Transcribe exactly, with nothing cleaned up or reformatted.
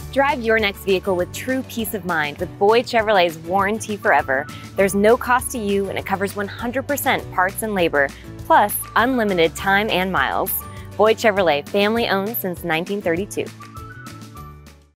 Drive your next vehicle with true peace of mind with Boyd Chevrolet's Warranty Forever. There's no cost to you and it covers one hundred percent parts and labor, plus unlimited time and miles. Boyd Chevrolet, family owned since nineteen thirty-two.